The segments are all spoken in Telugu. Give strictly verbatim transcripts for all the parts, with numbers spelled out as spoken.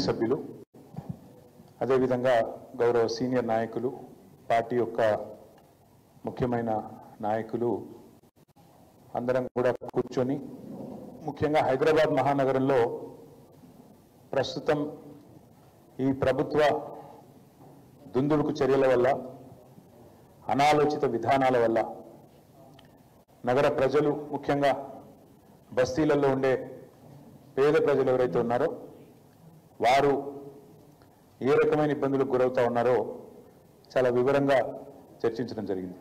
సభ్యులు అదేవిధంగా గౌరవ సీనియర్ నాయకులు పార్టీ యొక్క ముఖ్యమైన నాయకులు అందరం కూడా కూర్చొని ముఖ్యంగా హైదరాబాద్ మహానగరంలో ప్రస్తుతం ఈ ప్రభుత్వ దుందుడుకు చర్యల వల్ల అనాలోచిత విధానాల వల్ల నగర ప్రజలు ముఖ్యంగా బస్తీలలో ఉండే పేద ప్రజలు ఎవరైతే ఉన్నారో వారు ఏ రకమైన ఇబ్బందులకు గురవుతా ఉన్నారో చాలా వివరంగా చర్చించడం జరిగింది.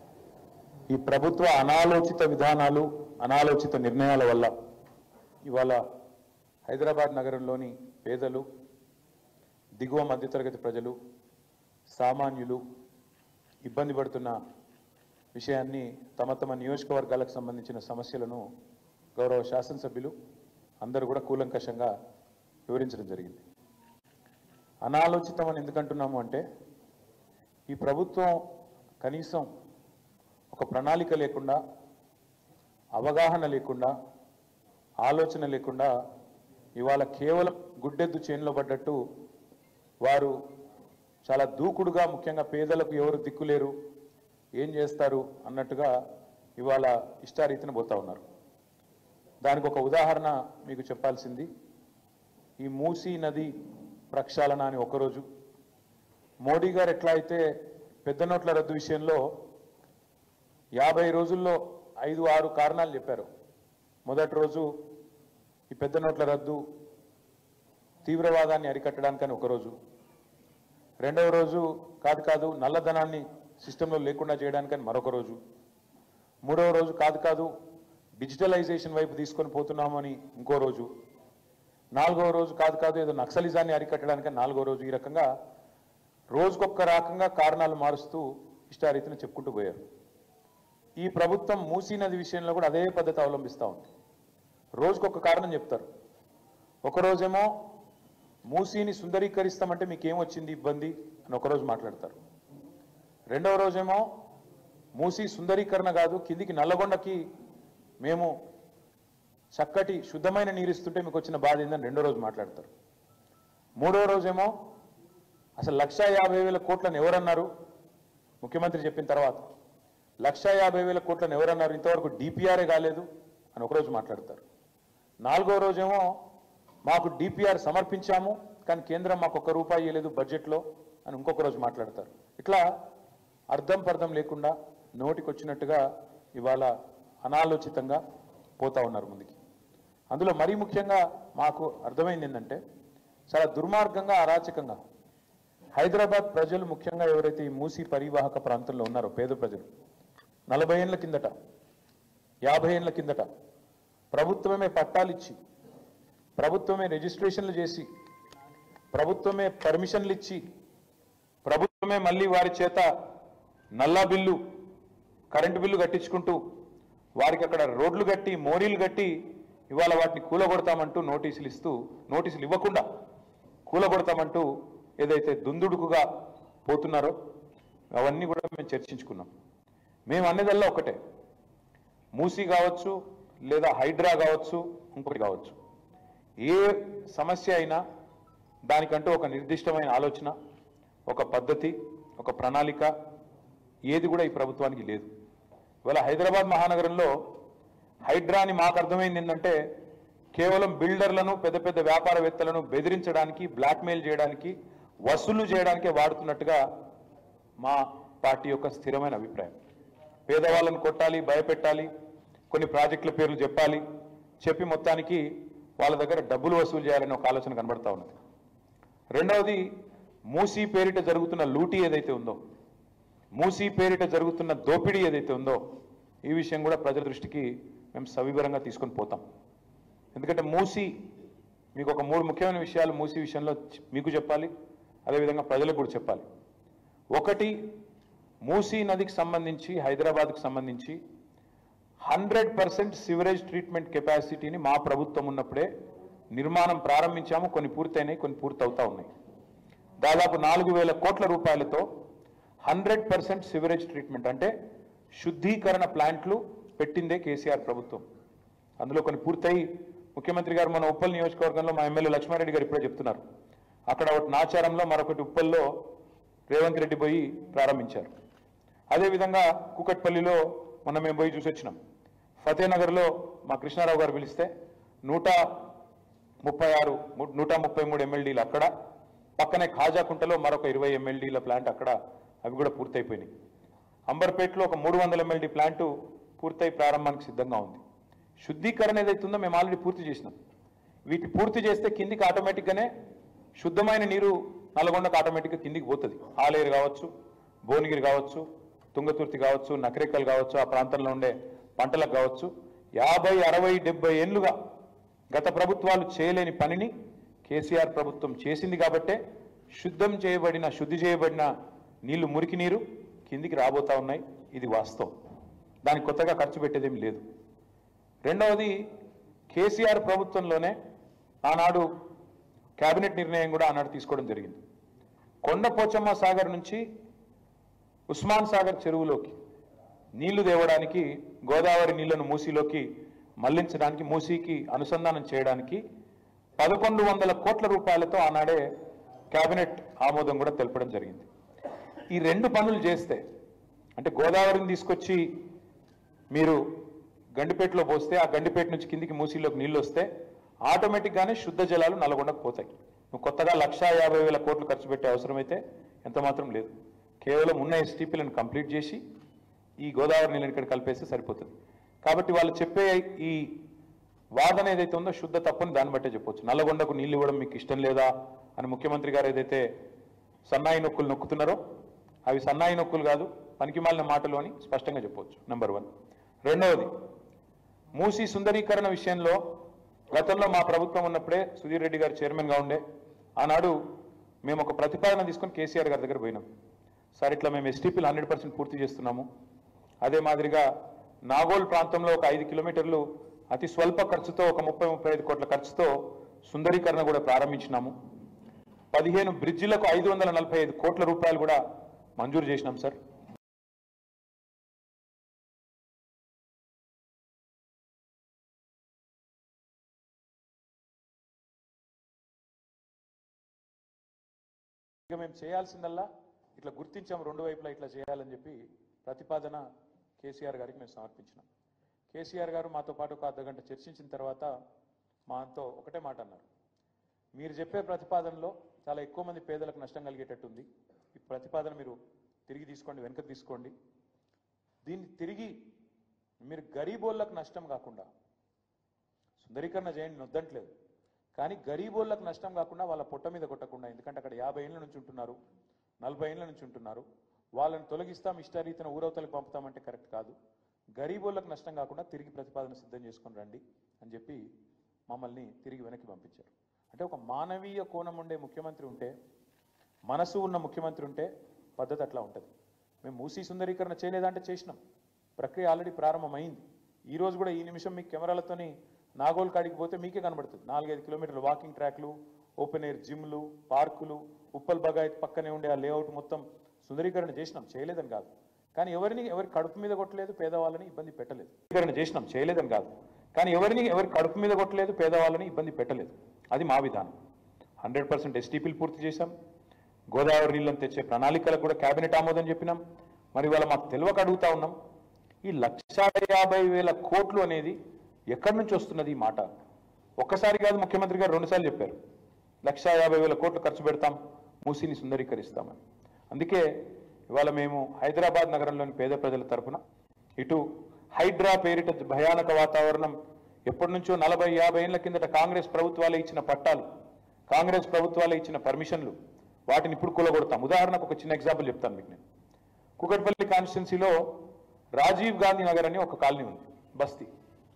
ఈ ప్రభుత్వ అనాలోచిత విధానాలు అనాలోచిత నిర్ణయాల వల్ల ఇవాళ హైదరాబాద్ నగరంలోని పేదలు, దిగువ మధ్యతరగతి ప్రజలు, సామాన్యులు ఇబ్బంది పడుతున్న విషయాన్ని తమ తమ నియోజకవర్గాలకు సంబంధించిన సమస్యలను గౌరవ శాసనసభ్యులు అందరూ కూడా కూలంకషంగా వివరించడం జరిగింది. అనాలోచితం అని ఎందుకంటున్నాము అంటే ఈ ప్రభుత్వం కనీసం ఒక ప్రణాళిక లేకుండా, అవగాహన లేకుండా, ఆలోచన లేకుండా ఇవాళ కేవలం గుడ్డెద్దు చేనులో పడ్డట్టు వారు చాలా దూకుడుగా ముఖ్యంగా పేదలకు ఎవరు దిక్కులేరు, ఏం చేస్తారు అన్నట్టుగా ఇవాళ ఇష్టారీతిన పోతా ఉన్నారు. దానికి ఒక ఉదాహరణ మీకు చెప్పాల్సింది, ఈ మూసీ నది ప్రక్షాళన అని ఒకరోజు మోడీ గారు ఎట్లా అయితే పెద్ద నోట్ల రద్దు విషయంలో యాభై రోజుల్లో ఐదు ఆరు కారణాలు చెప్పారు. మొదటి రోజు ఈ పెద్ద నోట్ల రద్దు తీవ్రవాదాన్ని అరికట్టడానికని ఒకరోజు, రెండవ రోజు కాదు కాదు నల్లధనాన్ని సిస్టంలో లేకుండా చేయడానికని మరొక రోజు, మూడవ రోజు కాదు కాదు డిజిటలైజేషన్ వైపు తీసుకొని పోతున్నామని ఇంకో రోజు, నాలుగవ రోజు కాదు కాదు ఏదో నక్సలిజాన్ని అరికట్టడానికని నాలుగో రోజు, ఈ రకంగా రోజుకొక్క రకంగా కారణాలు మారుస్తూ ఇష్టారీతిన చెప్పుకుంటూ పోయారు. ఈ ప్రభుత్వం మూసీ నది విషయంలో కూడా అదే పద్ధతి అవలంబిస్తూ ఉంది. రోజుకొక కారణం చెప్తారు. ఒకరోజేమో మూసీని సుందరీకరిస్తామంటే మీకేమొచ్చింది ఇబ్బంది అని ఒకరోజు మాట్లాడతారు. రెండవ రోజేమో మూసీ సుందరీకరణ కాదు, కిందికి నల్లగొండకి మేము చక్కటి శుద్ధమైన నీరు ఇస్తుంటే మీకు వచ్చిన బాధ ఏందని రెండో రోజు మాట్లాడతారు. మూడవ రోజేమో అసలు లక్షా యాభై వేల కోట్లను ఎవరన్నారు, ముఖ్యమంత్రి చెప్పిన తర్వాత లక్షా యాభై వేల కోట్లను ఎవరన్నారు, ఇంతవరకు డిపిఆర్ఏ కాలేదు అని ఒకరోజు మాట్లాడతారు. నాలుగో రోజేమో మాకు డిపిఆర్ సమర్పించాము కానీ కేంద్రం మాకు ఒక్క రూపాయి ఇవ్వలేదు బడ్జెట్లో అని ఇంకొక రోజు మాట్లాడతారు. ఇట్లా అర్థం పర్థం లేకుండా నోటికి వచ్చినట్టుగా ఇవాళ అనాలోచితంగా పోతా ఉన్నారు ముందుకి. అందులో మరీ ముఖ్యంగా మాకు అర్థమైంది ఏంటంటే చాలా దుర్మార్గంగా, అరాచకంగా హైదరాబాద్ ప్రజలు ముఖ్యంగా ఎవరైతే ఈ మూసీ పరివాహక ప్రాంతంలో ఉన్నారో పేద ప్రజలు నలభై ఏళ్ళ కిందట, యాభై ఏళ్ళ కిందట ప్రభుత్వమే పట్టాలు ఇచ్చి, ప్రభుత్వమే రిజిస్ట్రేషన్లు చేసి, ప్రభుత్వమే పర్మిషన్లు ఇచ్చి, ప్రభుత్వమే మళ్ళీ వారి చేత నల్లా బిల్లు, కరెంటు బిల్లు కట్టించుకుంటూ వారికి అక్కడ రోడ్లు కట్టి, మోరీలు కట్టి ఇవాళ వాటిని కూలగొడతామంటూ నోటీసులు ఇస్తూ, నోటీసులు ఇవ్వకుండా కూలగొడతామంటూ ఏదైతే దుందుడుకుగా పోతున్నారో అవన్నీ కూడా మేము చర్చించుకున్నాం. మేము అన్నదల్లా ఒకటే, మూసీ కావచ్చు లేదా హైడ్రా కావచ్చు ఇంకొకటి కావచ్చు, ఏ సమస్య అయినా దానికంటూ ఒక నిర్దిష్టమైన ఆలోచన, ఒక పద్ధతి, ఒక ప్రణాళిక ఏది కూడా ఈ ప్రభుత్వానికి లేదు. ఇవాళ హైదరాబాద్ మహానగరంలో హైడ్రాని మాకు అర్థమైంది ఏంటంటే కేవలం బిల్డర్లను, పెద్ద పెద్ద వ్యాపారవేత్తలను బెదిరించడానికి, బ్లాక్మెయిల్ చేయడానికి, వసూలు చేయడానికే వాడుతున్నట్టుగా మా పార్టీ యొక్క స్థిరమైన అభిప్రాయం. పేదవాళ్ళను కొట్టాలి, భయపెట్టాలి, కొన్ని ప్రాజెక్టుల పేర్లు చెప్పాలి, చెప్పి మొత్తానికి వాళ్ళ దగ్గర డబ్బులు వసూలు చేయాలని ఒక ఆలోచన కనబడతా ఉన్నది. రెండవది, మూసీ పేరిట జరుగుతున్న లూటీ ఏదైతే ఉందో, మూసీ పేరిట జరుగుతున్న దోపిడీ ఏదైతే ఉందో ఈ విషయం కూడా ప్రజల దృష్టికి మేము సవివరంగా తీసుకొని పోతాం. ఎందుకంటే మూసీ, మీకు ఒక మూడు ముఖ్యమైన విషయాలు మూసీ విషయంలో మీకు చెప్పాలి, అదేవిధంగా ప్రజలకు కూడా చెప్పాలి. ఒకటి, మూసీ నదికి సంబంధించి, హైదరాబాద్కి సంబంధించి హండ్రెడ్ పర్సెంట్ సివరేజ్ ట్రీట్మెంట్ కెపాసిటీని మా ప్రభుత్వం ఉన్నప్పుడే నిర్మాణం ప్రారంభించాము. కొన్ని పూర్తయినాయి, కొన్ని పూర్తవుతా ఉన్నాయి. దాదాపు నాలుగు వేల కోట్ల రూపాయలతో హండ్రెడ్ పర్సెంట్ సివరేజ్ ట్రీట్మెంట్ అంటే శుద్ధీకరణ ప్లాంట్లు పెట్టిందే కేసీఆర్ ప్రభుత్వం. అందులో కొన్ని పూర్తయి ముఖ్యమంత్రి గారు మన ఉప్పల్ నియోజకవర్గంలో మా ఎమ్మెల్యే లక్ష్మారెడ్డి గారు ఇప్పుడే చెప్తున్నారు, అక్కడ ఒకటి నాచారంలో మరొకటి ఉప్పల్లో రేవంత్ రెడ్డి పోయి ప్రారంభించారు. అదేవిధంగా కూకట్పల్లిలో మొన్న మేము పోయి చూసి వచ్చినాం. ఫతేనగర్లో మా కృష్ణారావు గారు పిలిస్తే నూట ముప్పై ఆరు నూట ముప్పై మూడు ఎమ్మెల్డీలు అక్కడ, పక్కనే ఖాజాకుంటలో మరొక ఇరవై ఎమ్మెల్డీల ప్లాంట్ అక్కడ, అవి కూడా పూర్తయిపోయినాయి. అంబర్పేటలో ఒక మూడు వందల ఎమ్మెల్డీ ప్లాంటు పూర్తయి ప్రారంభానికి సిద్ధంగా ఉంది. శుద్ధీకరణ ఏదైతుందో మేము ఆల్రెడీ పూర్తి చేసినాం. వీటి పూర్తి చేస్తే కిందికి ఆటోమేటిక్గానే శుద్ధమైన నీరు నల్గొండకు ఆటోమేటిక్గా కిందికి పోతుంది. ఆలేరు కావచ్చు, భువనగిరి కావచ్చు, తుంగతుర్తి కావచ్చు, నకరేకల్ కావచ్చు, ఆ ప్రాంతంలో ఉండే పంటలకు కావచ్చు. యాభై అరవై డెబ్బై ఏళ్లుగా గత ప్రభుత్వాలు చేయలేని పనిని కేసీఆర్ ప్రభుత్వం చేసింది కాబట్టే శుద్ధం చేయబడిన శుద్ధి చేయబడిన నీళ్లు, మురికి నీరు కిందికి రాబోతా ఉన్నాయి. ఇది వాస్తవం. దానికి కొత్తగా ఖర్చు పెట్టేదేమి లేదు. రెండవది, కేసీఆర్ ప్రభుత్వంలోనే ఆనాడు కేబినెట్ నిర్ణయం కూడా ఆనాడు తీసుకోవడం జరిగింది. కొండపోచమ్మ సాగర్ నుంచి ఉస్మాన్ సాగర్ చెరువులోకి నీళ్లు తేవడానికి, గోదావరి నీళ్లను మూసీలోకి మళ్లించడానికి, మూసీకి అనుసంధానం చేయడానికి పదకొండు వందల కోట్ల రూపాయలతో ఆనాడే కేబినెట్ ఆమోదం కూడా తెలపడం జరిగింది. ఈ రెండు పనులు చేస్తే, అంటే గోదావరిని తీసుకొచ్చి మీరు గండిపేటలో పోస్తే, ఆ గండిపేట నుంచి కిందికి మూసీలోకి నీళ్ళు వస్తే ఆటోమేటిక్గానే శుద్ధ జలాలు నల్గొండకు పోతాయి. నువ్వు కొత్తగా లక్షా యాభై వేల కోట్లు ఖర్చు పెట్టే అవసరం అయితే ఎంత మాత్రం లేదు. కేవలం ఉన్న ఎస్టీపీలను కంప్లీట్ చేసి ఈ గోదావరి నీళ్ళని ఇక్కడ కలిపేస్తే సరిపోతుంది. కాబట్టి వాళ్ళు చెప్పే ఈ వాదన ఏదైతే ఉందో శుద్ధ తప్పని దాన్ని బట్టే చెప్పొచ్చు. నల్లగొండకు నీళ్ళు ఇవ్వడం మీకు ఇష్టం లేదా అని ముఖ్యమంత్రి గారు ఏదైతే సన్నాయి నొక్కులు నొక్కుతున్నారో అవి సన్నాయి నొక్కులు కాదు, పనికిమాలిన మాటలు అని స్పష్టంగా చెప్పవచ్చు. Number one. రెండవది, మూసీ సుందరీకరణ విషయంలో గతంలో మా ప్రభుత్వం ఉన్నప్పుడే సుధీర్ రెడ్డి గారు చైర్మన్గా ఉండే, ఆనాడు మేము ఒక ప్రతిపాదన తీసుకొని కేసీఆర్ గారి దగ్గర పోయినాం. సార్, ఇట్లా మేము ఎస్టీపీలు హండ్రెడ్ పర్సెంట్ పూర్తి చేస్తున్నాము, అదే మాదిరిగా నాగోల్ ప్రాంతంలో ఒక ఐదు కిలోమీటర్లు అతి స్వల్ప ఖర్చుతో ఒక ముప్పై ముప్పై ఐదు కోట్ల ఖర్చుతో సుందరీకరణ కూడా ప్రారంభించినాము. పదిహేను బ్రిడ్జిలకు ఐదు వందల నలభై ఐదు కోట్ల రూపాయలు కూడా మంజూరు చేసినాం సార్. ఇక మేము చేయాల్సిందల్లా ఇట్లా గుర్తించాము, రెండు వైపులా ఇట్లా చేయాలని చెప్పి ప్రతిపాదన కేసీఆర్ గారికి మేము సమర్పించినాం. కేసీఆర్ గారు మాతో పాటు ఒక అర్ధ గంట చర్చించిన తర్వాత మాతో ఒకటే మాట అన్నారు, మీరు చెప్పే ప్రతిపాదనలో చాలా ఎక్కువ మంది పేదలకు నష్టం కలిగేటట్టుంది, ఈ ప్రతిపాదన మీరు తిరిగి తీసుకోండి, వెనక్కి తీసుకోండి, దీన్ని తిరిగి మీరు గరీబోళ్ళకు నష్టం కాకుండా సుందరీకరణ చేయండి, వద్దంటలేదు, కానీ గరీబోళ్ళకు నష్టం కాకుండా వాళ్ళ పొట్ట మీద కొట్టకుండా, ఎందుకంటే అక్కడ యాభై ఏళ్ళ నుంచి ఉంటున్నారు, నలభై ఏళ్ళ నుంచి ఉంటున్నారు, వాళ్ళని తొలగిస్తాం, ఇష్టారీతిన ఊరవతలకు పంపుతామంటే కరెక్ట్ కాదు, గరీబోళ్ళకు నష్టం కాకుండా తిరిగి ప్రతిపాదన సిద్ధం చేసుకొని రండి అని చెప్పి మమ్మల్ని తిరిగి వెనక్కి పంపించారు. అంటే ఒక మానవీయ కోణం ఉండే ముఖ్యమంత్రి ఉంటే, మనసు ఉన్న ముఖ్యమంత్రి ఉంటే పద్ధతి అట్లా ఉంటుంది. మేము మూసీ సుందరీకరణ చేయలేదంటే చేసినాం, ప్రక్రియ ఆల్రెడీ ప్రారంభమైంది. ఈరోజు కూడా ఈ నిమిషం మీకు కెమెరాలతోని నాగోల్ కాడికి పోతే మీకే కనబడుతుంది, నాలుగైదు కిలోమీటర్లు వాకింగ్ ట్రాక్లు, ఓపెన్ ఎయిర్ జిమ్లు, పార్కులు, ఉప్పల్ బగాయత్ పక్కనే ఉండే ఆ లేఅవుట్ మొత్తం సుందరీకరణ చేసినాం, చేయలేదని కాదు. కానీ ఎవరిని ఎవరి కడుపు మీద కొట్టలేదు, పేదవాళ్ళని ఇబ్బంది పెట్టలేదు. సుందరీకరణ చేసినాం, చేయలేదని కాదు, కానీ ఎవరిని ఎవరి కడుపు మీద కొట్టలేదు, పేదవాళ్ళని ఇబ్బంది పెట్టలేదు. అది మా విధానం. హండ్రెడ్ పర్సెంట్ ఎస్టీపీలు పూర్తి చేశాం. గోదావరి నీళ్ళని తెచ్చే ప్రణాళికలకు కూడా కేబినెట్ ఆమోదం చెప్పినాం. మరి వాళ్ళ మాకు తెలియక అడుగుతా ఉన్నాం, ఈ లక్ష యాభై వేల కోట్లు అనేది ఎక్కడి నుంచి వస్తున్నది? ఈ మాట ఒక్కసారి కాదు, ముఖ్యమంత్రి గారు రెండుసార్లు చెప్పారు, లక్ష యాభై వేల కోట్లు ఖర్చు పెడతాం, మూసీని సుందరీకరిస్తామని. అందుకే ఇవాళ మేము హైదరాబాద్ నగరంలోని పేద ప్రజల తరఫున ఇటు హైడ్రా పేరిట భయానక వాతావరణం ఎప్పటి నుంచో నలభై యాభై ఏళ్ల కిందట కాంగ్రెస్ ప్రభుత్వాలే ఇచ్చిన పట్టాలు, కాంగ్రెస్ ప్రభుత్వాలే ఇచ్చిన పర్మిషన్లు, వాటిని ఇప్పుడు కూలగొడతాం. ఉదాహరణకు ఒక చిన్న ఎగ్జాంపుల్ చెప్తాను మీకు. నేను కూకట్పల్లి కాన్స్టిట్యున్సీలో రాజీవ్ గాంధీ నగర్ అని ఒక కాలనీ ఉంది, బస్తీ,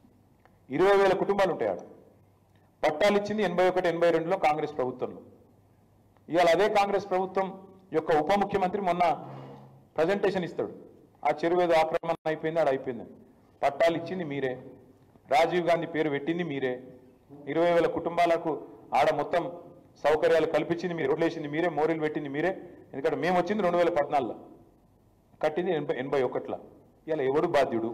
ఇరవై వేల కుటుంబాలు ఉంటాయి. ఆడ పట్టాలు ఇచ్చింది ఎనభై ఒకటి ఎనభై రెండులో కాంగ్రెస్ ప్రభుత్వంలో. ఇవాళ అదే కాంగ్రెస్ ప్రభుత్వం యొక్క ఉప ముఖ్యమంత్రి మొన్న ప్రజెంటేషన్ ఇస్తాడు, ఆ చెరువు ఏదో ఆక్రమణ అయిపోయింది, ఆడ అయిపోయిందని. పట్టాలు ఇచ్చింది మీరే, రాజీవ్ గాంధీ పేరు పెట్టింది మీరే, ఇరవై వేల కుటుంబాలకు ఆడ మొత్తం సౌకర్యాలు కల్పించింది మీరు, రోడ్లు వేసింది మీరే, మోరీలు పెట్టింది మీరే. ఎందుకంటే మేము వచ్చింది రెండు వేల పద్నాలుగులో, కట్టింది ఎనభై ఎనభై ఒకటిలో. ఇలా ఎవడు బాధ్యుడు?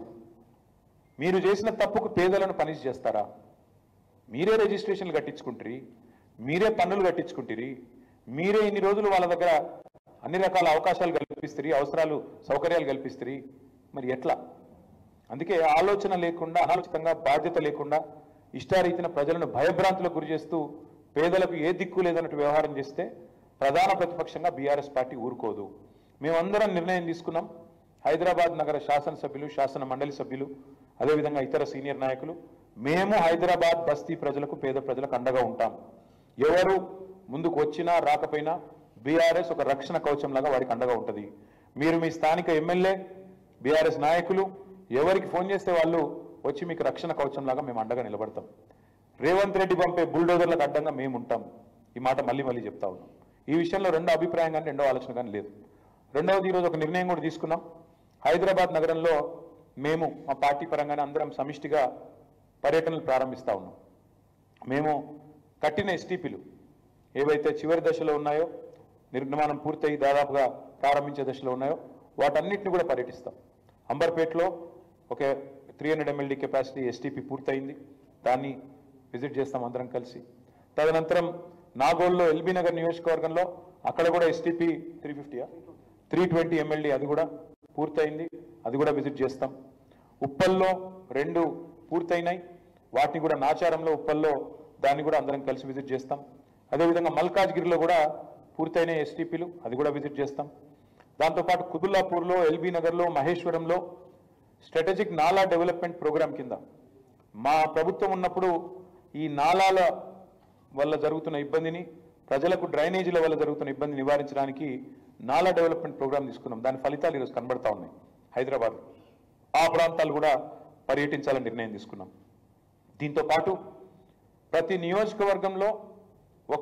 మీరు చేసిన తప్పుకు పేదలను పనిష్ చేస్తారా? మీరే రిజిస్ట్రేషన్లు కట్టించుకుంటారు, మీరే పన్నులు కట్టించుకుంటారు, మీరే ఇన్ని రోజులు వాళ్ళ దగ్గర అన్ని రకాల అవకాశాలు కల్పిస్తారు, అవసరాలు సౌకర్యాలు కల్పిస్తారు, మరి ఎట్లా? అందుకే ఆలోచన లేకుండా, అనాలోచితంగా, బాధ్యత లేకుండా ఇష్టారీతిన ప్రజలను భయభ్రాంతులకు గురి చేస్తూ పేదలకు ఏ దిక్కు లేదన్నట్టు వ్యవహారం చేస్తే ప్రధాన ప్రతిపక్షంగా బీఆర్ఎస్ పార్టీ ఊరుకోదు. మేమందరం నిర్ణయం తీసుకున్నాం. హైదరాబాద్ నగర శాసనసభ్యులు, శాసన మండలి సభ్యులు, అదేవిధంగా ఇతర సీనియర్ నాయకులు, మేము హైదరాబాద్ బస్తీ ప్రజలకు, పేద ప్రజలకు అండగా ఉంటాం. ఎవరు ముందుకు వచ్చినా రాకపోయినా బీఆర్ఎస్ ఒక రక్షణ కవచంలాగా వారికి అండగా ఉంటుంది. మీరు మీ స్థానిక ఎమ్మెల్యే, బీఆర్ఎస్ నాయకులు ఎవరికి ఫోన్ చేస్తే వాళ్ళు వచ్చి మీకు రక్షణ కవచంలాగా మేము అండగా నిలబడతాం. రేవంత్ రెడ్డి పంపే బుల్డోజర్లకు అడ్డంగా మేము ఉంటాం. ఈ మాట మళ్ళీ మళ్ళీ చెప్తా ఉన్నాం. ఈ విషయంలో రెండో అభిప్రాయం కానీ రెండో ఆలోచన కానీ లేదు. రెండవది, ఈరోజు ఒక నిర్ణయం కూడా తీసుకున్నాం. హైదరాబాద్ నగరంలో మేము మా పార్టీ పరంగానే అందరం సమిష్టిగా పర్యటనలు ప్రారంభిస్తూ ఉన్నాం. మేము కట్టిన ఎస్టీపీలు ఏవైతే చివరి దశలో ఉన్నాయో, నిర్మాణం పూర్తయి దాదాపుగా ప్రారంభించే దశలో ఉన్నాయో వాటన్నిటిని కూడా పర్యటిస్తాం. అంబర్పేటలో ఒక three hundred MLD capacity STP పూర్తయింది, దాన్ని విజిట్ చేస్తాం అందరం కలిసి. తదనంతరం నాగోల్లో ఎల్బీ నగర్ నియోజకవర్గంలో అక్కడ కూడా ఎస్టీపీ త్రీ ఫిఫ్టీయా త్రీ ట్వంటీ ఎంఎల్డీ అది కూడా పూర్తయింది, అది కూడా విజిట్ చేస్తాం. ఉప్పల్లో రెండు పూర్తయినాయి, వాటిని కూడా నాచారంలో ఉప్పల్లో దాన్ని కూడా అందరం కలిసి విజిట్ చేస్తాం. అదేవిధంగా మల్కాజ్గిరిలో కూడా పూర్తయిన ఎస్టీపీలు, అది కూడా విజిట్ చేస్తాం. దాంతోపాటు కుతుల్లాపూర్లో, ఎల్బీ నగర్లో, మహేశ్వరంలో స్ట్రాటజిక్ నాలా డెవలప్మెంట్ ప్రోగ్రాం కింద మా ప్రభుత్వం ఉన్నప్పుడు ఈ నాలాల వల్ల జరుగుతున్న ఇబ్బందిని, ప్రజలకు డ్రైనేజీల వల్ల జరుగుతున్న ఇబ్బంది నివారించడానికి నాలా డెవలప్మెంట్ ప్రోగ్రాం తీసుకున్నాం. దాని ఫలితాలు ఈరోజు కనబడతా ఉన్నాయి. హైదరాబాద్ ఆ ప్రాంతాలు కూడా పర్యటించాలని నిర్ణయం తీసుకున్నాం. దీంతో పాటు ప్రతి నియోజకవర్గంలో ఒక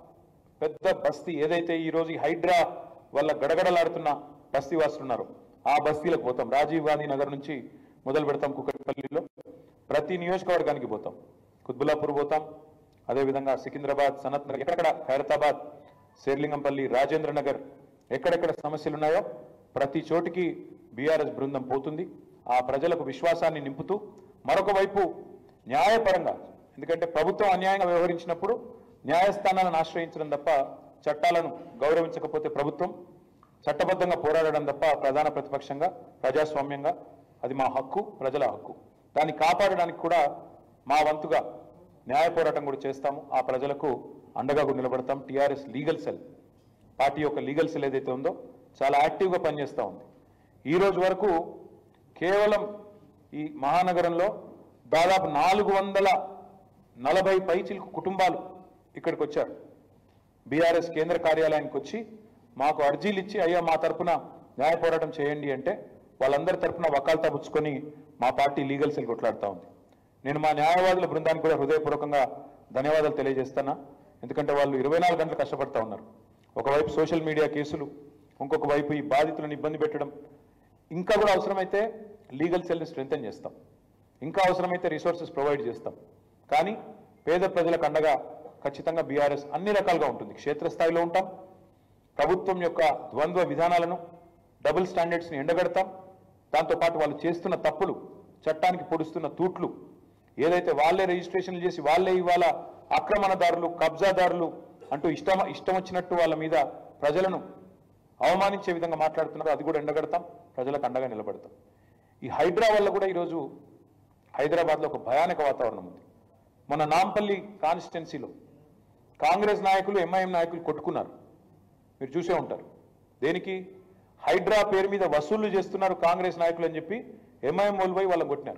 పెద్ద బస్తీ, ఏదైతే ఈరోజు ఈ హైడ్రా వల్ల గడగడలాడుతున్న బస్తీ వాసులు ఉన్నారో ఆ బస్తీలకు పోతాం. రాజీవ్ గాంధీ నగర్ నుంచి మొదలు పెడతాం, కుకట్పల్లిలో ప్రతి నియోజకవర్గానికి పోతాం. కుత్బుల్లాపూర్ పోతాం, అదేవిధంగా సికింద్రాబాద్, సనత్ నగర్, ఎక్కడెక్కడ ఖైరతాబాద్, శేర్లింగంపల్లి, రాజేంద్ర నగర్, ఎక్కడెక్కడ సమస్యలు ఉన్నాయో ప్రతి చోటికి బీఆర్ఎస్ బృందం పోతుంది. ఆ ప్రజలకు విశ్వాసాన్ని నింపుతూ, మరొక వైపు న్యాయపరంగా, ఎందుకంటే ప్రభుత్వం అన్యాయంగా వ్యవహరించినప్పుడు న్యాయస్థానాలను ఆశ్రయించడం తప్ప, చట్టాలను గౌరవించకపోతే ప్రభుత్వం చట్టబద్ధంగా పోరాడడం తప్ప ప్రధాన ప్రతిపక్షంగా ప్రజాస్వామ్యంగా అది మా హక్కు, ప్రజల హక్కు. దాన్ని కాపాడడానికి కూడా మా వంతుగా న్యాయ పోరాటం కూడా చేస్తాము. ఆ ప్రజలకు అండగా కూడా నిలబడతాం. టీఆర్ఎస్ లీగల్ సెల్, పార్టీ యొక్క లీగల్ సెల్ ఏదైతే ఉందో చాలా యాక్టివ్గా పనిచేస్తూ ఉంది. ఈ రోజు వరకు కేవలం ఈ మహానగరంలో దాదాపు నాలుగు వందల నలభై పైచిలకు కుటుంబాలు ఇక్కడికి వచ్చారు. బీఆర్ఎస్ కేంద్ర కార్యాలయానికి వచ్చి మాకు అర్జీలు ఇచ్చి, అయ్యా మా తరఫున న్యాయ పోరాటం చేయండి అంటే వాళ్ళందరి తరఫున వకాల్తా పుచ్చుకొని మా పార్టీ లీగల్ సెల్ కొట్లాడుతూ ఉంది. నేను మా న్యాయవాదుల బృందానికి కూడా హృదయపూర్వకంగా ధన్యవాదాలు తెలియజేస్తున్నా. ఎందుకంటే వాళ్ళు ఇరవై నాలుగు గంటలు కష్టపడతా ఉన్నారు. ఒకవైపు సోషల్ మీడియా కేసులు, ఇంకొక వైపు ఈ బాధితులను ఇబ్బంది పెట్టడం. ఇంకా కూడా అవసరమైతే లీగల్ సెల్ని స్ట్రెంథెన్ చేస్తాం, ఇంకా అవసరమైతే రిసోర్సెస్ ప్రొవైడ్ చేస్తాం. కానీ పేద ప్రజలకు అండగా ఖచ్చితంగా బీఆర్ఎస్ అన్ని రకాలుగా ఉంటుంది. క్షేత్రస్థాయిలో ఉంటాం, ప్రభుత్వం యొక్క ద్వంద్వ విధానాలను, డబుల్ స్టాండర్డ్స్ని ఎండగడతాం. దాంతోపాటు వాళ్ళు చేస్తున్న తప్పులు, చట్టానికి పొడుస్తున్న తూట్లు, ఏదైతే వాళ్ళే రిజిస్ట్రేషన్లు చేసి వాళ్ళే ఇవాళ ఆక్రమణదారులు, కబ్జాదారులు అంటూ ఇష్టం ఇష్టం వచ్చినట్టు వాళ్ళ మీద ప్రజలను అవమానించే విధంగా మాట్లాడుతున్నారు, అది కూడా ఎండగడతాం, ప్రజలకు అండగా నిలబడతాం. ఈ హైడ్రా వల్ల కూడా ఈరోజు హైదరాబాద్లో ఒక భయానక వాతావరణం ఉంది. మొన్న నాంపల్లి కాన్స్టిట్యున్సీలో కాంగ్రెస్ నాయకులు, ఎంఐఎం నాయకులు కొట్టుకున్నారు, మీరు చూసే ఉంటారు. దేనికి? హైడ్రా పేరు మీద వసూళ్లు చేస్తున్నారు కాంగ్రెస్ నాయకులు అని చెప్పి ఎంఐఎం వాళ్ళు పోయి వాళ్ళని కొట్టినారు.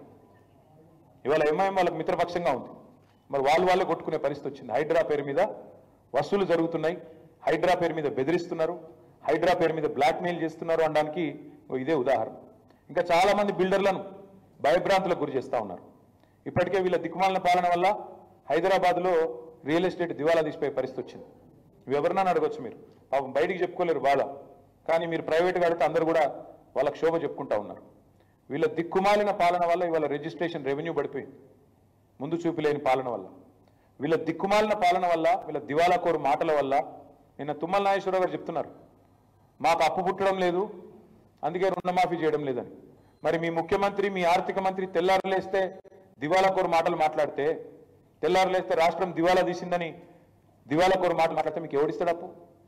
ఇవాళ ఎంఐఎం వాళ్ళకి మిత్రపక్షంగా ఉంది, మరి వాళ్ళు వాళ్ళే కొట్టుకునే పరిస్థితి వచ్చింది. హైడ్రా పేరు మీద వసూలు జరుగుతున్నాయి, హైడ్రా పేరు మీద బెదిరిస్తున్నారు, హైడ్రా పేరు మీద బ్లాక్మెయిల్ చేస్తున్నారు అనడానికి ఇదే ఉదాహరణ. ఇంకా చాలా మంది బిల్డర్లను భయభ్రాంతులకు గురి చేస్తూ ఉన్నారు. ఇప్పటికే వీళ్ళ దిక్కుమాలిన పాలన వల్ల హైదరాబాద్లో రియల్ ఎస్టేట్ దివాలా తీసిపోయే పరిస్థితి వచ్చింది. ఇవి ఎవరినైనా అడగొచ్చు, మీరు పాపం బయటికి చెప్పుకోలేరు బాధ, కానీ మీరు ప్రైవేట్గా అడిగితే అందరూ కూడా వాళ్ళ క్షోభ చెప్పుకుంటా ఉన్నారు. వీళ్ళ దిక్కుమాలిన పాలన వల్ల ఇవాళ రిజిస్ట్రేషన్ రెవెన్యూ పడిపోయింది, ముందు చూపిలేని పాలన వల్ల. వీళ్ళ దిక్కుమాలిన పాలన వల్ల, వీళ్ళ దివాలా కోరు మాటల వల్ల నిన్న తుమ్మల నాగేశ్వరరావు గారు చెప్తున్నారు, మాకు అప్పు పుట్టడం లేదు అందుకే రుణమాఫీ చేయడం లేదని. మరి మీ ముఖ్యమంత్రి, మీ ఆర్థిక మంత్రి తెల్లారులేస్తే దివాలా కోరు మాటలు మాట్లాడితే, తెల్లారులేస్తే రాష్ట్రం దివాలా తీసిందని దివాలా కోరు మాటలు మాట్లాడితే మీకు ఎవడిస్తాడు అప్పు?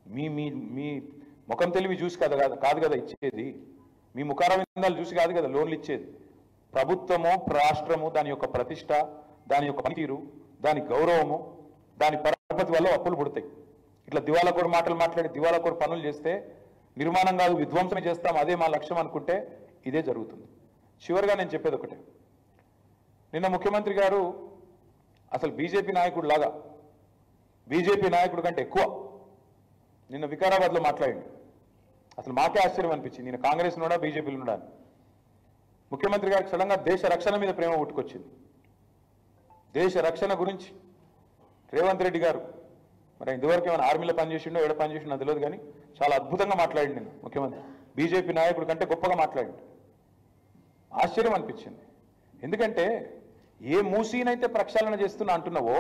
మీ మీ మీ ముఖం తెలివి చూసి కదా కాదు కాదు కదా ఇచ్చేది, మీ ముఖార విందాలు చూసి కాదు కదా లోన్లు ఇచ్చేది. ప్రభుత్వము, రాష్ట్రము, దాని యొక్క ప్రతిష్ట, దాని యొక్క పనితీరు, దాని గౌరవము, దాని పరపతి వల్ల అప్పులు పుడతాయి. ఇట్లా దివాళాకోరు మాటలు మాట్లాడి దివాళాకోరు పనులు చేస్తే నిర్మాణం కాదు విధ్వంసమే చేస్తాం, అదే మా లక్ష్యం అనుకుంటే ఇదే జరుగుతుంది. చివరిగా నేను చెప్పేది ఒకటే, నిన్న ముఖ్యమంత్రి గారు అసలు బీజేపీ నాయకుడు లాగా, బీజేపీ నాయకుడు కంటే ఎక్కువ నిన్న వికారాబాద్లో మాట్లాడింది. అసలు మాకే ఆశ్చర్యం అనిపించింది, నేను కాంగ్రెస్ నుండా బీజేపీలో నుండా. ముఖ్యమంత్రి గారికి సడన్గా దేశ రక్షణ మీద ప్రేమ పుట్టుకొచ్చింది. దేశ రక్షణ గురించి రేవంత్ రెడ్డి గారు మరి ఇంతవరకు ఏమైనా ఆర్మీలో పనిచేసిండో ఎక్కడ పనిచేసిండో తెలియదు, కానీ చాలా అద్భుతంగా మాట్లాడింది నిన్న ముఖ్యమంత్రి. బీజేపీ నాయకుడి కంటే గొప్పగా మాట్లాడింది. ఆశ్చర్యం అనిపించింది. ఎందుకంటే ఏ మూసీనైతే ప్రక్షాళన చేస్తున్నా అంటున్నావో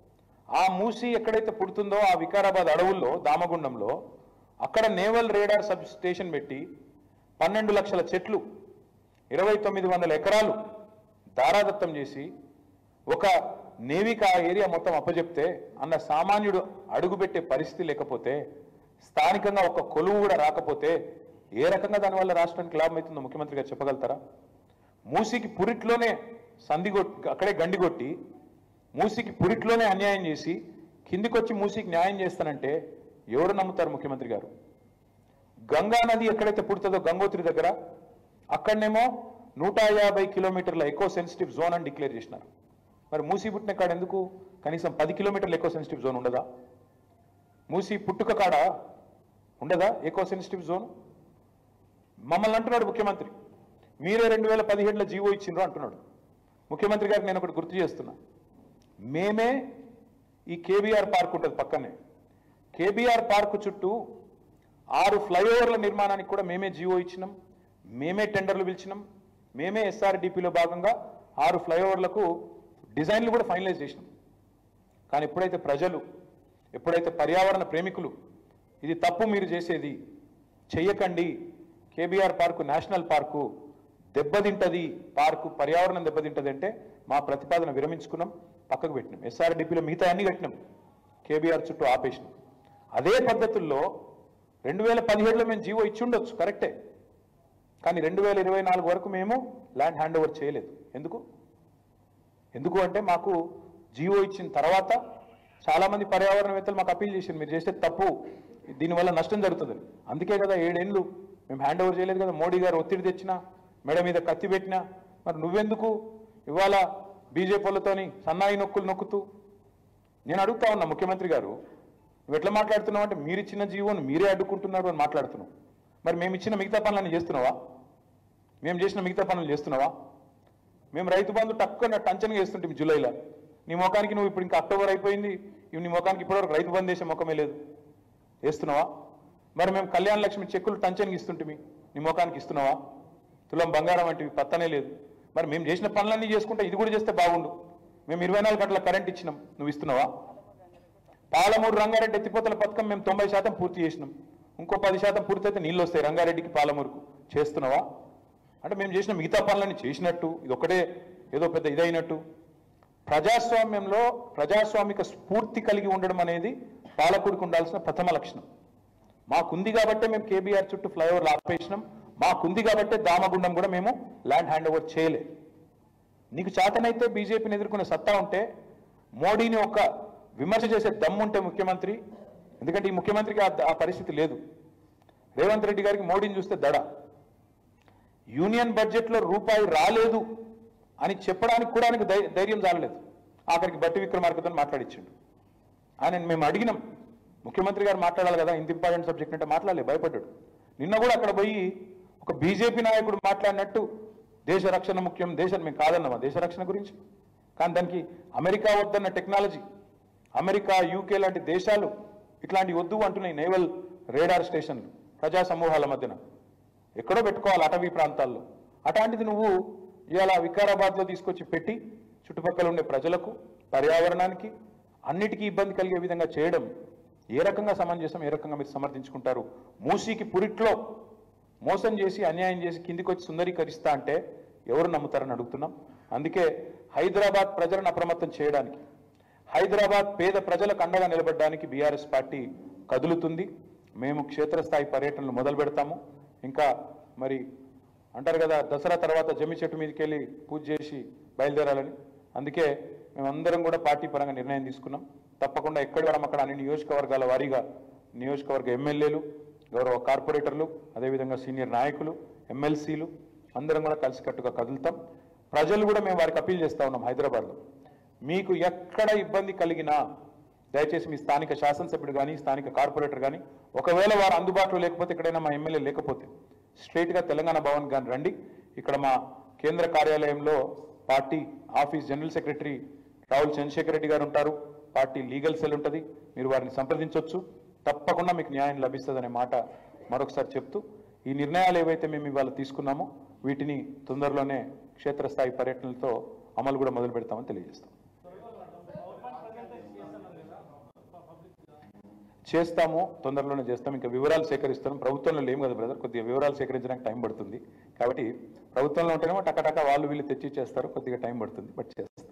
ఆ మూసీ ఎక్కడైతే పుడుతుందో ఆ వికారాబాద్ అడవుల్లో దామగుండంలో అక్కడ నేవల్ రేడార్ సబ్ స్టేషన్ పెట్టి పన్నెండు లక్షల చెట్లు, ఇరవై తొమ్మిది వందల ఎకరాలు దారాదత్తం చేసి ఒక నేవికి ఆ ఏరియా మొత్తం అప్పచెప్తే అన్న సామాన్యుడు అడుగుపెట్టే పరిస్థితి లేకపోతే, స్థానికంగా ఒక కొలువు కూడా రాకపోతే ఏ రకంగా దానివల్ల రాష్ట్రానికి లాభం అవుతుందో ముఖ్యమంత్రి గారు చెప్పగలుగుతారా? మూసీకి పురిట్లోనే సంధి కొట్టి అక్కడే గండి కొట్టి మూసీకి పురిట్లోనే అన్యాయం చేసి కిందికొచ్చి మూసీకి న్యాయం చేస్తానంటే ఎవరు నమ్ముతారు ముఖ్యమంత్రి గారు? గంగా నది ఎక్కడైతే పుడుతుందో గంగోత్రి దగ్గర అక్కడనేమో నూట యాభై కిలోమీటర్ల ఎకో సెన్సిటివ్ జోన్ అని డిక్లేర్ చేసినారు. మరి మూసీ పుట్టిన కాడ ఎందుకు కనీసం పది కిలోమీటర్ల ఎకో సెన్సిటివ్ జోన్ ఉండదా? మూసీ పుట్టుక కాడ ఉండదా ఎకో సెన్సిటివ్ జోన్? మమ్మల్ని అంటున్నాడు ముఖ్యమంత్రి, మీరే రెండు వేల పదిహేడులో జీవో ఇచ్చిండ్రు అంటున్నాడు. ముఖ్యమంత్రి గారికి నేను ఒకటి గుర్తు చేస్తున్నా, మేమే ఈ కేబీఆర్ పార్క్ ఉంటుంది పక్కనే, కేబీఆర్ పార్క్ చుట్టూ ఆరు ఫ్లైఓవర్ల నిర్మాణానికి కూడా మేమే జీవో ఇచ్చినాం, మేమే టెండర్లు పిలిచినాం, మేమే ఎస్ఆర్డిపిలో భాగంగా ఆరు ఫ్లైఓవర్లకు డిజైన్లు కూడా ఫైనలైజ్ చేసినాం. కానీ ఎప్పుడైతే ప్రజలు, ఎప్పుడైతే పర్యావరణ ప్రేమికులు ఇది తప్పు మీరు చేసేది చెయ్యకండి, కేబీఆర్ పార్కు నేషనల్ పార్కు దెబ్బతింటది, పార్కు పర్యావరణం దెబ్బతింటది అంటే మా ప్రతిపాదన విరమించుకున్నాం, పక్కకు పెట్టినాం. ఎస్ఆర్డిపిలో మిగతా అన్ని కట్టినాం, కేబీఆర్ చుట్టూ ఆపేసినాం. అదే పద్ధతుల్లో రెండు వేల పదిహేడులో మేము జీవో ఇచ్చి ఉండొచ్చు, కరెక్టే. కానీ రెండు వేల ఇరవై నాలుగు వరకు మేము ల్యాండ్ హ్యాండ్ ఓవర్ చేయలేదు. ఎందుకు ఎందుకు అంటే మాకు జీవో ఇచ్చిన తర్వాత చాలామంది పర్యావరణవేత్తలు మాకు అప్పీల్ చేశారు, మీరు చేస్తే తప్పు, దీనివల్ల నష్టం జరుగుతుందని. అందుకే కదా ఏడేళ్ళు మేము హ్యాండ్ ఓవర్ చేయలేదు కదా. మోడీ గారు ఒత్తిడి తెచ్చినా, మెడ మీద కత్తి పెట్టినా, మరి నువ్వెందుకు ఇవాళ బీజేపీ వాళ్ళతోని సన్నాయి నొక్కులు నొక్కుతూ? నేను అడుగుతా ఉన్నా ముఖ్యమంత్రి గారు, నువ్వు ఎట్లా మాట్లాడుతున్నావు అంటే మీరు ఇచ్చిన జీవోను మీరే అడ్డుకుంటున్నారు అని మాట్లాడుతున్నావు. మరి మేము ఇచ్చిన మిగతా పనులన్నీ చేస్తున్నావా? మేము చేసిన మిగతా పనులు చేస్తున్నావా? మేము రైతు బంధు తక్కువ టంచన్గా చేస్తుంటాం జూలైలో, నీ ముఖానికి నువ్వు ఇప్పుడు ఇంకా అక్టోబర్ అయిపోయింది, ఇవి నీ ముఖానికి ఇప్పటివరకు రైతు బంధు చేసే ముఖమే లేదు, వేస్తున్నావా? మరి మేము కళ్యాణ లక్ష్మి చెక్కులు టంచన్కి ఇస్తుంటిమి, నీ ముఖానికి ఇస్తున్నావా? తులం బంగారం అంటే పత్తనే లేదు. మరి మేము చేసిన పనులన్నీ చేసుకుంటే ఇది కూడా చేస్తే బాగుండు. మేము ఇరవై నాలుగు గంటల కరెంట్ ఇచ్చినాం, నువ్వు ఇస్తున్నావా? పాలమూరు రంగారెడ్డి ఎత్తిపోతల పథకం మేము తొంభై శాతం పూర్తి చేసినాం, ఇంకో పది శాతం పూర్తయితే నీళ్ళు వస్తాయి రంగారెడ్డికి పాలమూరుకు, చేస్తున్నావా? అంటే మేము చేసిన మిగతా పనులన్నీ చేసినట్టు ఇది ఒకటే ఏదో పెద్ద ఇదైనట్టు. ప్రజాస్వామ్యంలో ప్రజాస్వామిక స్ఫూర్తి కలిగి ఉండడం అనేది పాలకుడికి ఉండాల్సిన ప్రథమ లక్షణం. మాకుంది కాబట్టే మేము కేబీఆర్ చుట్టూ ఫ్లైఓవర్లు ఆపేసినాం, మాకుంది కాబట్టే దామగుండం కూడా మేము ల్యాండ్ హ్యాండ్ ఓవర్ చేయలేదు. నీకు చేతనైతే బీజేపీని ఎదుర్కొనే సత్తా ఉంటే, మోడీని ఒక విమర్శ చేసే దమ్ముంటే ముఖ్యమంత్రి, ఎందుకంటే ఈ ముఖ్యమంత్రికి ఆ పరిస్థితి లేదు. రేవంత్ రెడ్డి గారికి మోడీని చూస్తే దడ. యూనియన్ బడ్జెట్లో రూపాయి రాలేదు అని చెప్పడానికి కూడా ఆయనకు ధైర్యం చాలలేదు. ఆఖరికి బట్టి విక్రమార్కతో మాట్లాడించిండు. ఆయన మేము అడిగినాం, ముఖ్యమంత్రి గారు మాట్లాడాలి కదా, ఇంత ఇంపార్టెంట్ సబ్జెక్ట్ అంటే మాట్లాడలే, భయపడ్డాడు. నిన్న కూడా అక్కడ పోయి ఒక బీజేపీ నాయకుడు మాట్లాడినట్టు దేశ రక్షణ ముఖ్యం, దేశం మేము కాదన్నామా దేశ రక్షణ గురించి? కానీ దానికి అమెరికా వద్దన్న టెక్నాలజీ, అమెరికా యూకే లాంటి దేశాలు ఇట్లాంటి వద్దు అంటున్నాయి నేవల్ రేడార్ స్టేషన్లు ప్రజా సమూహాల మధ్యన ఎక్కడో పెట్టుకోవాలి అటవీ ప్రాంతాల్లో. అట్లాంటిది నువ్వు ఇవాళ వికారాబాద్లో తీసుకొచ్చి పెట్టి చుట్టుపక్కల ఉండే ప్రజలకు, పర్యావరణానికి అన్నిటికీ ఇబ్బంది కలిగే విధంగా చేయడం ఏ రకంగా సమంజసం, ఏ రకంగా మీరు సమర్థించుకుంటారు? మూసీకి పురిట్లో మోసం చేసి అన్యాయం చేసి కిందికి వచ్చి సుందరీకరిస్తా అంటే ఎవరు నమ్ముతారని అడుగుతున్నాం. అందుకే హైదరాబాద్ ప్రజలను అప్రమత్తం చేయడానికి, హైదరాబాద్ పేద ప్రజలకు అండగా నిలబడడానికి బీఆర్ఎస్ పార్టీ కదులుతుంది. మేము క్షేత్రస్థాయి పర్యటనలు మొదలు పెడతాము. ఇంకా మరి అంటారు కదా దసరా తర్వాత జమ్మి చెట్టు మీదకి వెళ్ళి పూజ చేసి బయలుదేరాలని. అందుకే మేమందరం కూడా పార్టీ పరంగా నిర్ణయం తీసుకున్నాం. తప్పకుండా ఎక్కడ అక్కడ అన్ని నియోజకవర్గాల వారీగా నియోజకవర్గ ఎమ్మెల్యేలు, గౌరవ కార్పొరేటర్లు, అదేవిధంగా సీనియర్ నాయకులు, ఎమ్మెల్సీలు అందరం కూడా కలిసికట్టుగా కదులుతాం. ప్రజలు కూడా మేము వారికి అప్పీల్ చేస్తూ ఉన్నాం. హైదరాబాద్లో మీకు ఎక్కడ ఇబ్బంది కలిగినా దయచేసి మీ స్థానిక శాసనసభ్యుడు కానీ స్థానిక కార్పొరేటర్ కానీ ఒకవేళ వారు అందుబాటులో లేకపోతే ఎక్కడైనా మా ఎమ్మెల్యే లేకపోతే స్ట్రైట్గా తెలంగాణ భవన్ కానీ రండి. ఇక్కడ మా కేంద్ర కార్యాలయంలో party office general secretary Ravul Chandrasekhar Reddy గారు ఉంటారు. పార్టీ లీగల్ సెల్ ఉంటుంది. మీరు వారిని సంప్రదించవచ్చు. తప్పకుండా మీకు న్యాయం లభిస్తుందనే మాట మరొకసారి చెప్తూ ఈ నిర్ణయాలు ఏవైతే మేము ఇవాళ తీసుకున్నామో వీటిని తొందరలోనే క్షేత్రస్థాయి పర్యటనలతో అమలు కూడా మొదలు పెడతామని తెలియజేస్తాం. చేస్తాము, తొందరలోనే చేస్తాం. ఇంకా వివరాలు సేకరిస్తాం. ప్రభుత్వంలో లేము కదా బ్రదర్, కొద్దిగా వివరాలు సేకరించడానికి టైం పడుతుంది. కాబట్టి ప్రభుత్వంలో ఉంటేనేమో టకటక వాళ్ళు వీళ్ళు తెచ్చి చేస్తారు, కొద్దిగా టైం పడుతుంది, బట్ చేస్తాం.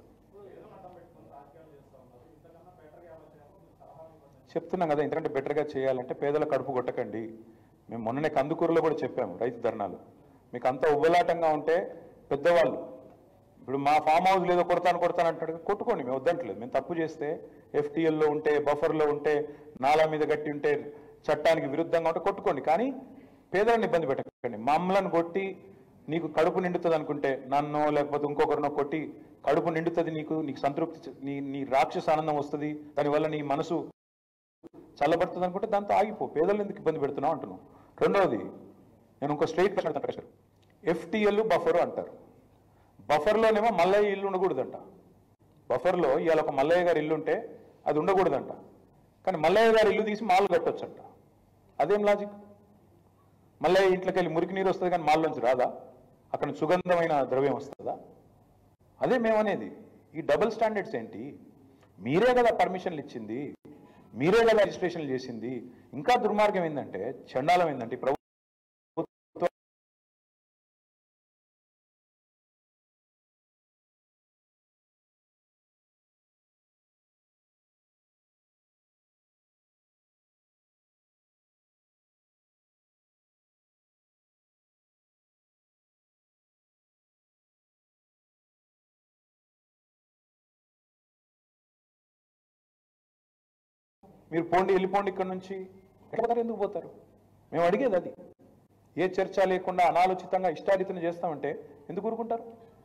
చెప్తున్నాం కదా, ఎందుకంటే బెటర్గా చేయాలంటే పేదల కడుపు కొట్టకండి. మేము మొన్ననే కందుకూరులో కూడా చెప్పాము రైతు ధర్నాలు. మీకు అంత ఉవ్వలాటంగా ఉంటే పెద్దవాళ్ళు ఇప్పుడు మా ఫామ్ హౌస్ లేదో కొడతాను కొడతాను అంటాడు, కొట్టుకోండి, మేము వద్దంటలేదు. మేము తప్పు చేస్తే ఎఫ్టీఎల్లో ఉంటే బఫర్లో ఉంటే నాలా మీద గట్టి ఉంటే చట్టానికి విరుద్ధంగా ఉంటే కొట్టుకోండి, కానీ పేదలను ఇబ్బంది పెట్టకండి. మమ్మల్ని కొట్టి నీకు కడుపు నిండుతుంది అనుకుంటే నన్నో లేకపోతే ఇంకొకరినో కొట్టి కడుపు నిండుతుంది, నీకు నీకు సంతృప్తి, నీ నీ రాక్షస ఆనందం వస్తుంది, దానివల్ల నీ మనసు చల్లబడుతుంది అనుకుంటే దాంతో ఆగిపో. పేదలను ఎందుకు ఇబ్బంది పెడుతున్నావు అంటున్నావు. రెండవది నేను ఇంకో స్ట్రైట్ క్వశ్చన్ ప్రశ్న, ఎఫ్టీఎల్ బఫర్ అంటారు. బఫర్లోనేమో మల్లయ్య ఇల్లు ఉండకూడదంట. బఫర్లో ఇవాళ ఒక మల్లయ్య గారి ఇల్లు ఉంటే అది ఉండకూడదంట, కానీ మల్లయ్య గారి ఇల్లు తీసి మాల్ కట్టొచ్చంట. అదేం లాజిక్? మల్లయ్య ఇంట్లోకి వెళ్ళి మురికి నీరు వస్తుంది కానీ మాల్లోంచి రాదా? అక్కడ సుగంధమైన ద్రవ్యం వస్తుందా? అదే మేమనేది. ఈ డబుల్ స్టాండర్డ్స్ ఏంటి? మీరే కదా పర్మిషన్లు ఇచ్చింది, మీరే కదా రిజిస్ట్రేషన్లు చేసింది. ఇంకా దుర్మార్గం ఏంటంటే, చండాలం ఏంటంటే ప్రభుత్వం మీరు పోండి వెళ్ళిపోండి ఇక్కడ నుంచి, ఎట్లా ఎందుకు పోతారు? మేము అడిగేది అది. ఏ చర్చ లేకుండా అనాలోచితంగా ఇష్టారీతన చేస్తామంటే ఎందుకు ఊరుకుంటారు?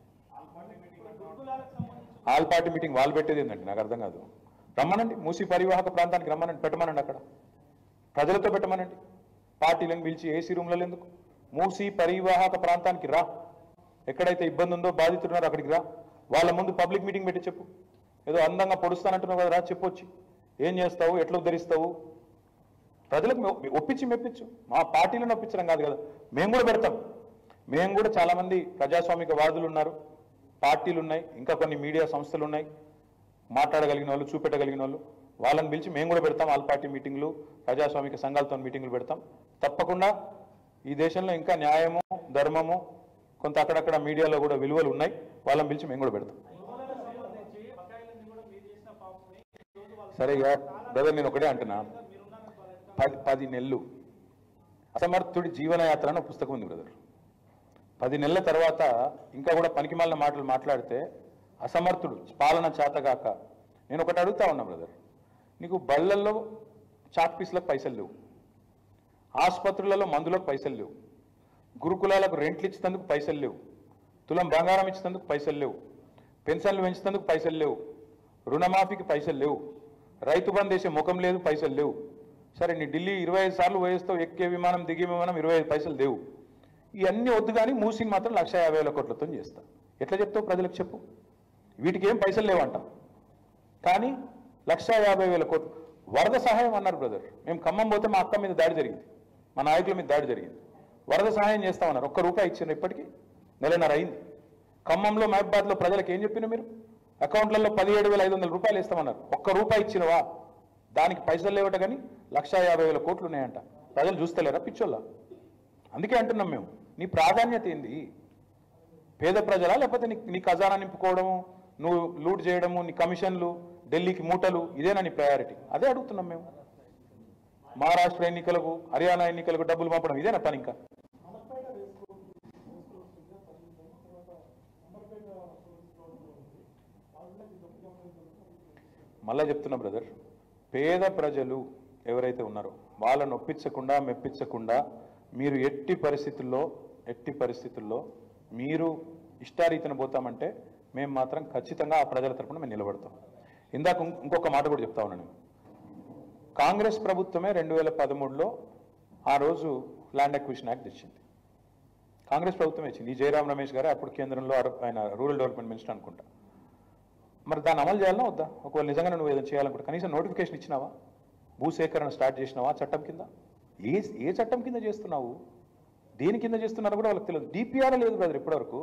ఆల్ పార్టీ మీటింగ్ వాళ్ళు పెట్టేది ఏంటంటే నాకు అర్థం కాదు. రమ్మనండి, మూసీ పరివాహక ప్రాంతానికి రమ్మనండి, పెట్టమనండి, అక్కడ ప్రజలతో పెట్టమనండి. పార్టీలను పిలిచి ఏసీ రూమ్లలో ఎందుకు? మూసీ పరివాహక ప్రాంతానికి రా, ఎక్కడైతే ఇబ్బంది ఉందో బాధితున్నారో అక్కడికి రా. వాళ్ళ ముందు పబ్లిక్ మీటింగ్ పెట్టి చెప్పు. ఏదో అందంగా పొడుస్తానంటున్నావు కదా, రా చెప్పొచ్చి ఏం చేస్తావు, ఎట్లా ఉద్ధరిస్తావు, ప్రజలకు ఒప్పించి మెప్పించు. మా పార్టీలను ఒప్పించడం కాదు కదా, మేము కూడా పెడతాం. మేము కూడా చాలామంది ప్రజాస్వామిక వాదులు ఉన్నారు, పార్టీలు ఉన్నాయి, ఇంకా కొన్ని మీడియా సంస్థలు ఉన్నాయి, మాట్లాడగలిగిన వాళ్ళు, చూపెట్టగలిగిన వాళ్ళు, వాళ్ళని పిలిచి మేము కూడా పెడతాం. ఆల్ పార్టీ మీటింగ్లు, ప్రజాస్వామిక సంఘాలతో మీటింగ్లు పెడతాం. తప్పకుండా ఈ దేశంలో ఇంకా న్యాయము, ధర్మము, కొంత అక్కడక్కడ మీడియాలో కూడా విలువలు ఉన్నాయి, వాళ్ళని పిలిచి మేము కూడా పెడతాం. సరే బ్రదర్, నేను ఒకటే అంటున్నా, పది పది నెలలు అసమర్థుడి జీవనయాత్ర అని పుస్తకం ఉంది బ్రదర్. పది నెలల తర్వాత ఇంకా కూడా పనికిమాలిన మాటలు మాట్లాడితే అసమర్థుడు, పాలన చేతగాక. నేను ఒకటి అడుగుతా ఉన్నా బ్రదర్, నీకు బళ్ళల్లో చాక్ పీసులకు పైసలు లేవు, ఆసుపత్రులలో మందులకు పైసలు లేవు, గురుకులాలకు రెంట్లు ఇచ్చినందుకు పైసలు లేవు, తులం బంగారం ఇచ్చినందుకు పైసలు లేవు, పెన్షన్లు పెంచినందుకు పైసలు లేవు, రుణమాఫీకి పైసలు లేవు, రైతు బంధు వేసే ముఖం లేదు, పైసలు లేవు. సరే నీ ఢిల్లీ ఇరవై ఐదు సార్లు పోయేస్తావు, ఎక్కే విమానం దిగే విమానం ఇరవై ఐదు పైసలు లేవు. ఇవన్నీ వద్దు కానీ మూసిని మాత్రం లక్ష యాభై వేల కోట్లతో చేస్తా. ఎట్లా చెప్తావు ప్రజలకు చెప్పు? వీటికి ఏం పైసలు లేవంట, కానీ లక్ష యాభై వేల కోట్లు. వరద సహాయం అన్నారు బ్రదర్. మేము ఖమ్మం పోతే మా అక్క మీద దాడి జరిగింది, మా నాయకుల మీద దాడి జరిగింది. వరద సహాయం చేస్తామన్నారు, ఒక్క రూపాయి ఇచ్చారు, ఇప్పటికీ నెలన్నర అయింది. ఖమ్మంలో మహబాద్లో ప్రజలకు ఏం చెప్పినా మీరు? అకౌంట్లలో పదిహేడు వేల ఐదు వందల రూపాయలు ఇస్తామన్నారు, ఒక్క రూపాయి ఇచ్చినవా? దానికి పైసలు లేవట కానీ లక్ష యాభై వేల కోట్లు ఉన్నాయంట. ప్రజలు చూస్తలేరా పిచ్చోళ్ళ? అందుకే అంటున్నాం మేము, నీ ప్రాధాన్యత ఏంది? పేద ప్రజలా, లేకపోతే నీ నీ ఖజానా నింపుకోవడము, నువ్వు లూట్ చేయడము, నీ కమిషన్లు, ఢిల్లీకి మూటలు, ఇదేనా నీ ప్రయారిటీ? అదే అడుగుతున్నాం మేము. మహారాష్ట్ర ఎన్నికలకు హర్యానా ఎన్నికలకు డబ్బులు పంపడం ఇదేనా పని? ఇంకా మళ్ళా చెప్తున్నా బ్రదర్, పేద ప్రజలు ఎవరైతే ఉన్నారో వాళ్ళని ఒప్పించకుండా మెప్పించకుండా మీరు ఎట్టి పరిస్థితుల్లో ఎట్టి పరిస్థితుల్లో మీరు ఇష్టారీతిన పోతామంటే మేము మాత్రం ఖచ్చితంగా ఆ ప్రజల తరపున మేము నిలబడతాం. ఇందాక ఇంకొక మాట కూడా చెప్తా ఉన్నాను. కాంగ్రెస్ ప్రభుత్వమే రెండు వేల పదమూడులో ఆ రోజు ల్యాండ్ అక్విజిషన్ యాక్ట్ తెచ్చింది. కాంగ్రెస్ ప్రభుత్వమే ఇచ్చింది. ఈ జయరాం రమేష్ గారు అప్పుడు కేంద్రంలో ఆయన రూరల్ డెవలప్మెంట్ మినిస్టర్ అనుకుంటా. మరి దాన్ని అమలు చేయాలన్నా వద్దా? ఒకవేళ నిజంగా నువ్వు ఏదైనా చేయాలనుకుంటా కనీసం నోటిఫికేషన్ ఇచ్చినావా? భూసేకరణ స్టార్ట్ చేసినావా చట్టం కింద? ఏ ఏ చట్టం కింద చేస్తున్నావు? దేని కింద చేస్తున్నారో కూడా వాళ్ళకి తెలియదు. డిపిఆర్ లేదు బ్రదర్ ఇప్పటివరకు.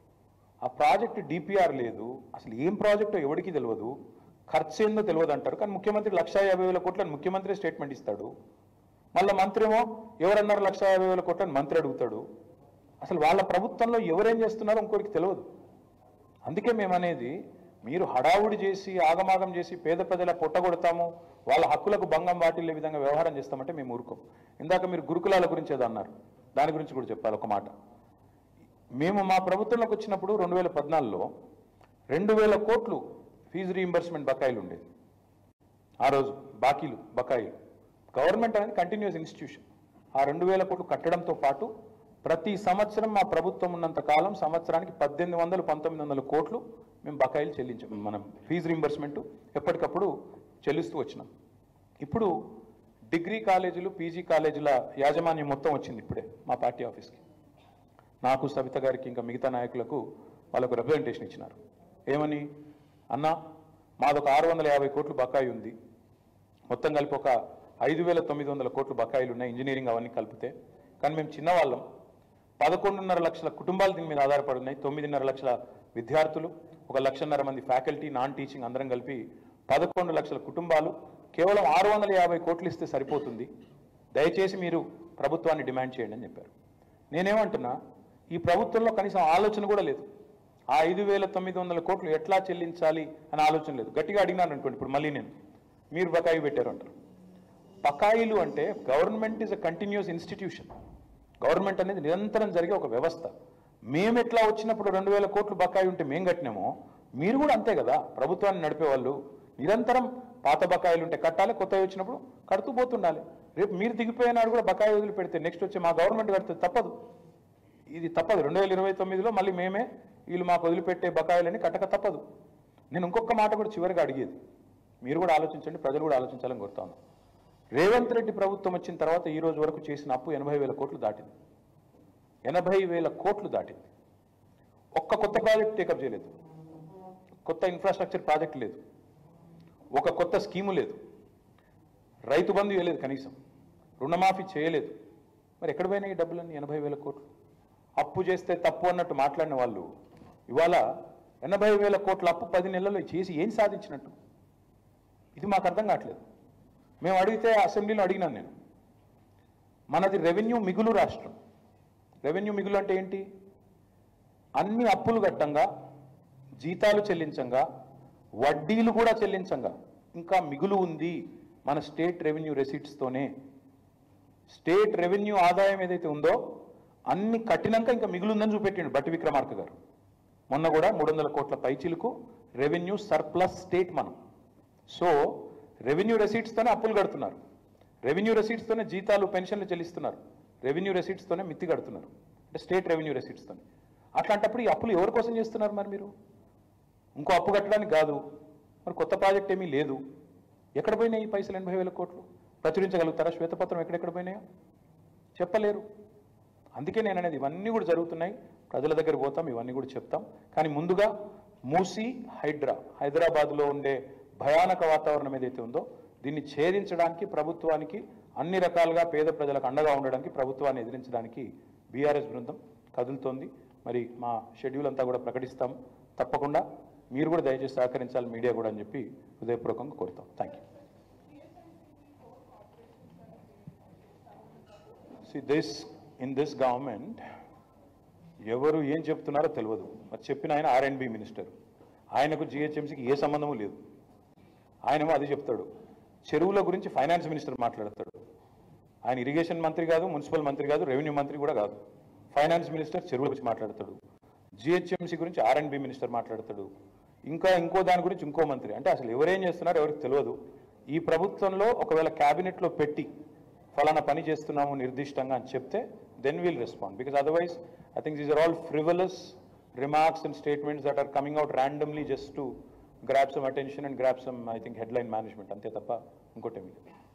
ఆ ప్రాజెక్టు డిపిఆర్ లేదు. అసలు ఏం ప్రాజెక్టో ఎవరికి తెలియదు, ఖర్చు ఏందో తెలియదు అంటారు. కానీ ముఖ్యమంత్రి లక్ష యాభై వేల కోట్లని ముఖ్యమంత్రి స్టేట్మెంట్ ఇస్తాడు. మళ్ళీ మంత్రి ఏమో ఎవరన్నారు లక్ష యాభై వేల కోట్లని మంత్రి అడుగుతాడు. అసలు వాళ్ళ ప్రభుత్వంలో ఎవరేం చేస్తున్నారో ఇంకోరికి తెలియదు. అందుకే మేమనేది, మీరు హడావుడి చేసి ఆగమాగం చేసి పేద ప్రజల పొట్టగొడతాము, వాళ్ళ హక్కులకు భంగం వాటిల్లే విధంగా వ్యవహారం చేస్తామంటే మేము ఊరుకోం. ఇందాక మీరు గురుకులాల గురించి ఏదో అన్నారు, దాని గురించి కూడా చెప్పాలి ఒక మాట. మేము మా ప్రభుత్వంలోకి వచ్చినప్పుడు రెండు వేల పద్నాలుగులో రెండు వేల కోట్లు ఫీజు రీయింబర్స్మెంట్ బకాయిలు ఉండేది. ఆ రోజు బాకీలు బకాయిలు. గవర్నమెంట్ అనేది కంటిన్యూస్ ఇన్స్టిట్యూషన్. ఆ రెండు వేల కోట్లు కట్టడంతో పాటు ప్రతి సంవత్సరం మా ప్రభుత్వం ఉన్నంత కాలం సంవత్సరానికి పద్దెనిమిది వందలు పంతొమ్మిది వందల కోట్లు మేము బకాయిలు చెల్లించాం. మనం ఫీజు రీయింబర్స్మెంట్ ఎప్పటికప్పుడు చెల్లిస్తూ వచ్చినాం. ఇప్పుడు డిగ్రీ కాలేజీలు పీజీ కాలేజీల యాజమాన్యం మొత్తం వచ్చింది ఇప్పుడే మా పార్టీ ఆఫీస్కి. నాకు, సవిత గారికి, ఇంకా మిగతా నాయకులకు వాళ్ళకు రిప్రజెంటేషన్ ఇచ్చినారు. ఏమని? అన్నా మాదొక ఆరు వందల యాభై కోట్లు బకాయి ఉంది, మొత్తం కలిపి ఒక ఐదు వేల తొమ్మిది వందల కోట్లు బకాయిలు ఉన్నాయి ఇంజనీరింగ్ అవన్నీ కలిపితే. కానీ మేము చిన్నవాళ్ళం, పదకొండున్నర లక్షల కుటుంబాలు దీని మీద ఆధారపడి ఉన్నాయి. తొమ్మిదిన్నర లక్షల విద్యార్థులు, ఒక లక్షన్నర మంది ఫ్యాకల్టీ, నాన్ టీచింగ్ అందరం కలిపి పదకొండు లక్షల కుటుంబాలు. కేవలం ఆరు వందల యాభై కోట్లు ఇస్తే సరిపోతుంది, దయచేసి మీరు ప్రభుత్వాన్ని డిమాండ్ చేయండి అని చెప్పారు. నేనేమంటున్నా, ఈ ప్రభుత్వంలో కనీసం ఆలోచన కూడా లేదు. ఆ ఐదు వేల తొమ్మిది వందల కోట్లు ఎట్లా చెల్లించాలి అని ఆలోచన లేదు. గట్టిగా అడిగినాను అనుకోండి, ఇప్పుడు మళ్ళీ నేను మీరు బకాయి పెట్టారు అంటారు. బకాయిలు అంటే government is a continuous institution. Government అనేది నిరంతరం జరిగే ఒక వ్యవస్థ. మేము ఎట్లా వచ్చినప్పుడు రెండు వేల కోట్లు బకాయి ఉంటే మేము కట్టినామో మీరు కూడా అంతే కదా. ప్రభుత్వాన్ని నడిపేవాళ్ళు నిరంతరం పాత బకాయిలు ఉంటే కట్టాలి, కొత్తవి వచ్చినప్పుడు కడుతూ పోతుండాలి. రేపు మీరు దిగిపోయినాడు కూడా బకాయి వదిలి పెడితే నెక్స్ట్ వచ్చి మా గవర్నమెంట్ కడుతుంది, తప్పదు. ఇది తప్పదు. రెండు వేల ఇరవై తొమ్మిదిలో మళ్ళీ మేమే వీళ్ళు మాకు వదిలిపెట్టే బకాయిలని కట్టక తప్పదు. నేను ఇంకొక మాట కూడా చివరిగా అడిగేది, మీరు కూడా ఆలోచించండి, ప్రజలు కూడా ఆలోచించాలని కోరుతాను. రేవంత్ రెడ్డి ప్రభుత్వం వచ్చిన తర్వాత ఈ రోజు వరకు చేసిన అప్పు ఎనభై వేల కోట్లు దాటింది. ఎనభై వేల కోట్లు దాటింది. ఒక్క కొత్త ప్రాజెక్ట్ టేకప్ చేయలేదు, కొత్త ఇన్ఫ్రాస్ట్రక్చర్ ప్రాజెక్ట్ లేదు, ఒక కొత్త స్కీము లేదు, రైతు బంధు ఇవ్వలేదు, కనీసం రుణమాఫీ చేయలేదు. మరి ఎక్కడ పోయినాయి ఈ డబ్బులన్నీ? ఎనభై వేల కోట్లు. అప్పు చేస్తే తప్పు అన్నట్టు మాట్లాడిన వాళ్ళు ఇవాళ ఎనభై వేల కోట్ల అప్పు పది నెలల్లో చేసి ఏం సాధించినట్టు? ఇది మాకు అర్థం కావట్లేదు. మేము అడిగితే అసెంబ్లీలో అడిగినాను నేను, మనది రెవెన్యూ మిగులు రాష్ట్రం. రెవెన్యూ మిగులు అంటే ఏంటి? అన్ని అప్పులు కట్టంగా, జీతాలు చెల్లించంగా, వడ్డీలు కూడా చెల్లించంగా ఇంకా మిగులు ఉంది మన స్టేట్ రెవెన్యూ రెసీట్స్తోనే. స్టేట్ రెవెన్యూ ఆదాయం ఏదైతే ఉందో అన్ని కట్టినాక ఇంకా మిగులుందని చూపెట్టిండు బట్టి విక్రమార్క గారు. మొన్న కూడా మూడు వందల కోట్ల పైచిలకు రెవెన్యూ సర్ప్లస్ స్టేట్ మనం. సో రెవెన్యూ రెసీట్స్తోనే అప్పులు కడుతున్నారు, రెవెన్యూ రెసీట్స్తోనే జీతాలు పెన్షన్లు చెల్లిస్తున్నారు, రెవెన్యూ రెసీట్స్తోనే మిత్తి కడుతున్నారు, అంటే స్టేట్ రెవెన్యూ రెసీట్స్తోనే. అట్లాంటప్పుడు ఈ అప్పులు ఎవరి కోసం చేస్తున్నారు? మరి మీరు ఇంకో అప్పు కట్టడానికి కాదు, మరి కొత్త ప్రాజెక్ట్ ఏమీ లేదు. ఎక్కడ పోయినాయి ఈ పైసలు? ఎనభై వేల కోట్లు ప్రచురించగలుగుతారా? శ్వేతపత్రం ఎక్కడెక్కడ పోయినాయో చెప్పలేరు. అందుకే నేను అనేది ఇవన్నీ కూడా జరుగుతున్నాయి, ప్రజల దగ్గర పోతాం, ఇవన్నీ కూడా చెప్తాం. కానీ ముందుగా మూసీ హైడ్రా, హైదరాబాద్లో ఉండే భయానక వాతావరణం ఏదైతే ఉందో దీన్ని ఛేదించడానికి ప్రభుత్వానికి అన్ని రకాలుగా పేద ప్రజలకు అండగా ఉండడానికి, ప్రభుత్వాన్ని ఎదిరించడానికి బీఆర్ఎస్ బృందం కదులుతోంది. మరి మా షెడ్యూల్ అంతా కూడా ప్రకటిస్తాం. తప్పకుండా మీరు కూడా దయచేసి సహకరించాలి, మీడియా కూడా అని చెప్పి హృదయపూర్వకంగా కోరుతాం. Thank you. See this in this government ఎవరు ఏం చెప్తున్నారో తెలియదు. మరి చెప్పిన ఆయన ఆర్ అండ్ బి మినిస్టర్, ఆయనకు జిహెచ్ఎంసీకి ఏ సంబంధము లేదు. ఆయనేమో అది చెప్తాడు. చెరువుల గురించి ఫైనాన్స్ మినిస్టర్ మాట్లాడతాడు. ఆయన ఇరిగేషన్ మంత్రి కాదు, మున్సిపల్ మంత్రి కాదు, రెవెన్యూ మంత్రి కూడా కాదు. ఫైనాన్స్ మినిస్టర్ చెరువుల గురించి మాట్లాడతాడు, జిహెచ్ఎంసీ గురించి ఆర్ అండ్ బి మినిస్టర్ మాట్లాడతాడు, ఇంకా ఇంకో దాని గురించి ఇంకో మంత్రి. అంటే అసలు ఎవరేం చేస్తున్నారో ఎవరికి తెలియదు. ఈ ప్రభుత్వంలో ఒకవేళ క్యాబినెట్లో పెట్టి ఫలానా పని చేస్తున్నాము నిర్దిష్టంగా అని చెప్తే then will respond. Because otherwise I think these are all frivolous remarks and statements that are coming out randomly just to grab some attention and grab some, I think, headline management. Ante tappa inkote